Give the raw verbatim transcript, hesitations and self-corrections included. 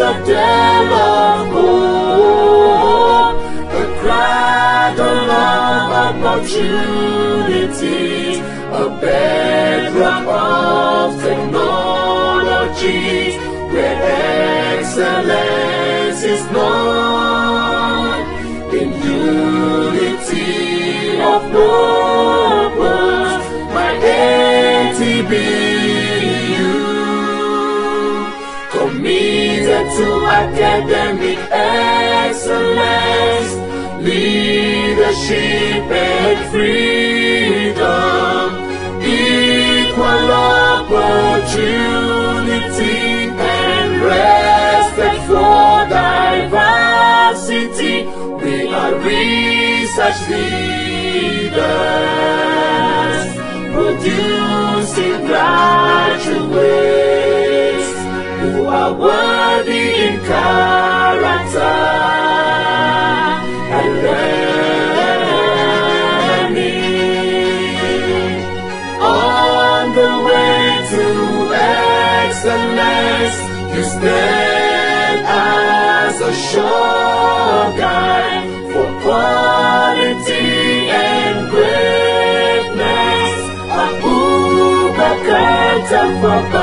citadel of hope, a cradle of opportunity, a bedrock of technology, where excellence is known, in unity of purpose, my N T B U, committed to academic excellence, leadership and freedom, equal opportunity and respect for diversity. We are research leaders, producing graduates who are worthy in character and learning. On the way to excellence, you stand as a sure guide for quality and greatness. Abubakar Tafawa.